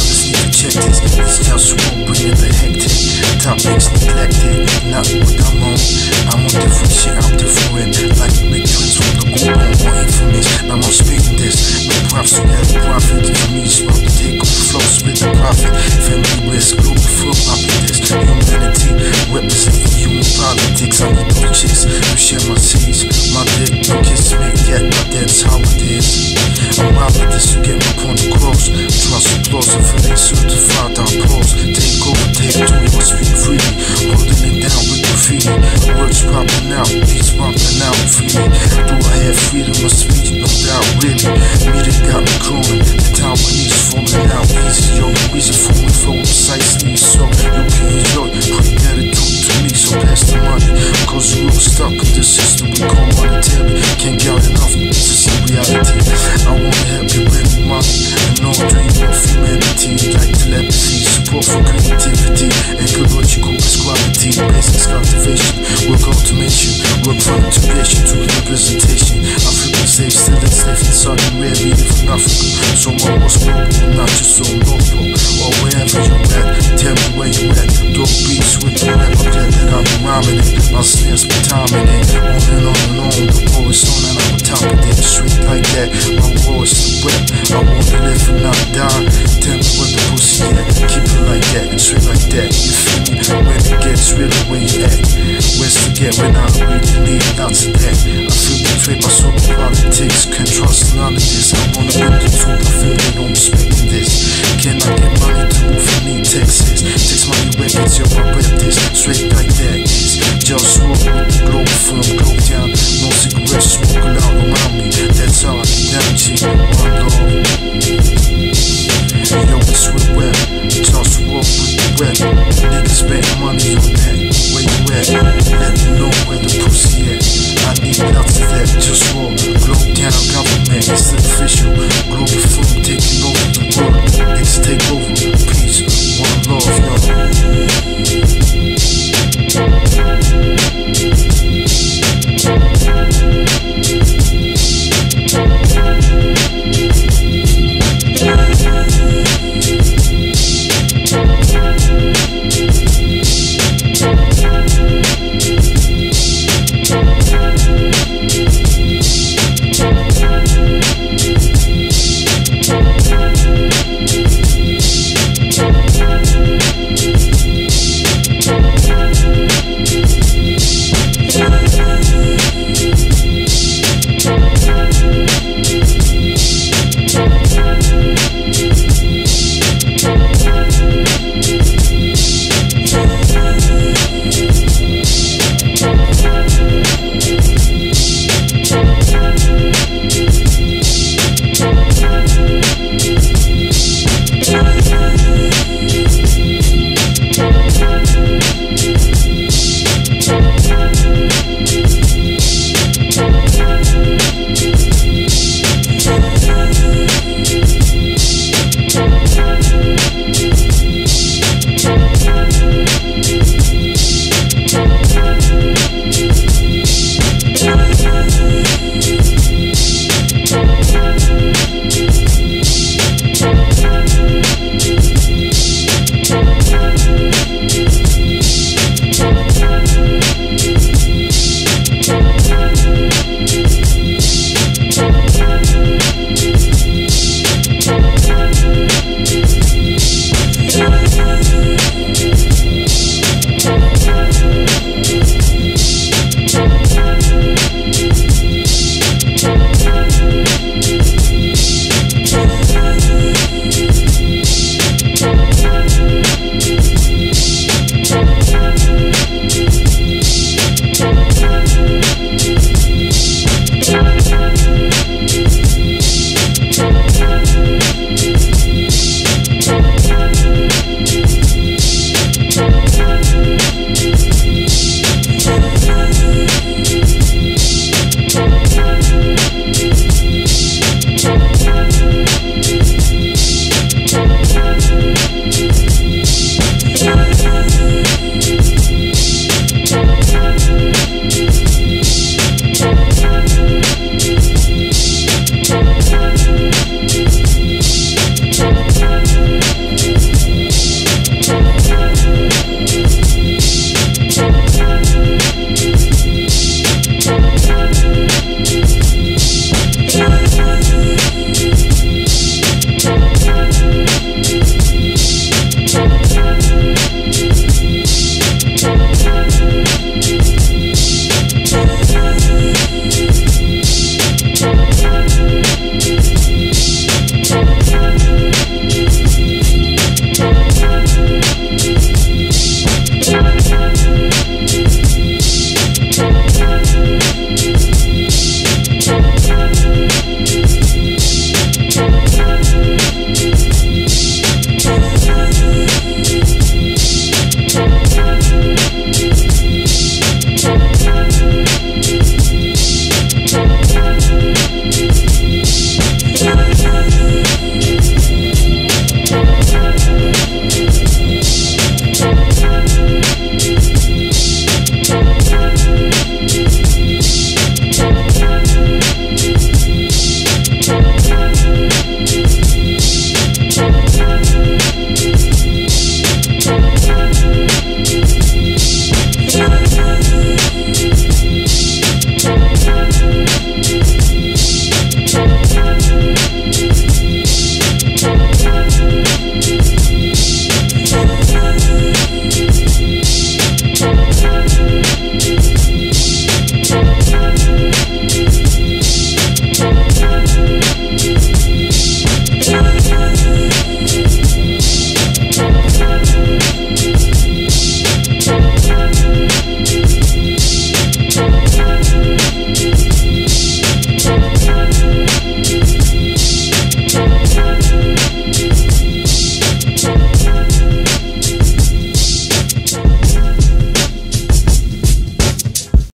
brothers need to check this. It's just war, bringing the hectic. Topics neglected, not what I'm on. I'm on different shit, I'm different. Like big twins from the group, I'm more infamous. Now I'm speaking this. No props to get profit. To me, it's about to take over flow, split the profit. Family bliss, Globalfirm, up in this. Humanity, representing human politics. I need those chicks to share my seeds. My dick, no kiss me yet, but that's how it is. I'm robbing this to get my point across. Trust applause and feeling certified, I pause. Take over, take two, you must speak freely. Holding it down with graffiti. Words popping out, beats popping out freely. Do I have freedom of speech? No doubt, really. Media got me growing. The town beneath falling out easy, yo. Easy for me, flow precisely. So you can enjoy, put gratitude to me. So pass the money, cause you're all stuck in the system we call monetary. Can't get enough to see reality. I wanna help you win money and no dream of humanity. Like telepathy, support for creativity, ecological quality, basics cultivation, work automation, work for integration to representation. African slaves still enslaved in Saudi Arabia from Africa. So my was global, not just so local. Or wherever you at, tell me where you at. Dope beats with the rap, I'm glad that I've been rhyming it. My snares be timing it, on and on and on. The war is on and I'm on top of it. Straight like that, my war is the rap. I wanna live and not die. Tell me where the pussy at, keep it like that, straight like that. You feel me? When it gets real, where you at? Where's to get when I really need lots of